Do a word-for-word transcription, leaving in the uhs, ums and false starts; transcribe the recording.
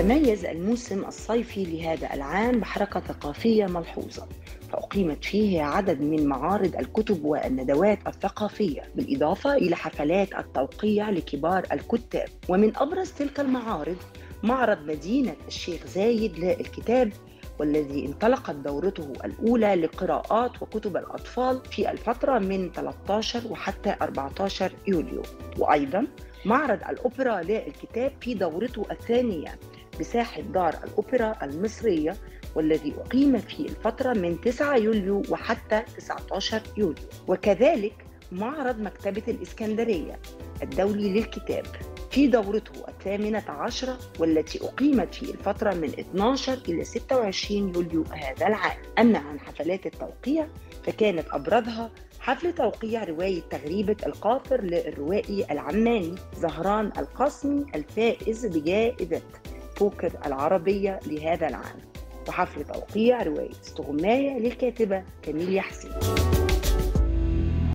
يتميز الموسم الصيفي لهذا العام بحركة ثقافية ملحوظة، فأقيمت فيه عدد من معارض الكتب والندوات الثقافية، بالإضافة إلى حفلات التوقيع لكبار الكتاب. ومن أبرز تلك المعارض معرض مدينة الشيخ زايد للكتاب، والذي انطلقت دورته الأولى لقراءات وكتب الأطفال في الفترة من ثلاثة عشر وحتى أربعة عشر يوليو. وأيضاً معرض الأوبرا للكتاب في دورته الثانية بساحة دار الأوبرا المصرية، والذي أقيم في الفترة من تسعة يوليو وحتى تسعة عشر يوليو. وكذلك معرض مكتبة الإسكندرية الدولي للكتاب في دورته الثامنة عشرة، والتي أقيمت في الفترة من اثني عشر إلى ستة وعشرين يوليو هذا العام. أما عن حفلات التوقيع فكانت أبرزها حفل توقيع رواية تغريبة القاطر للروائي العماني زهران القاسمي الفائز بجائزة بوكر العربية لهذا العام، وحفل توقيع رواية استغماية للكاتبة كاميليا حسين.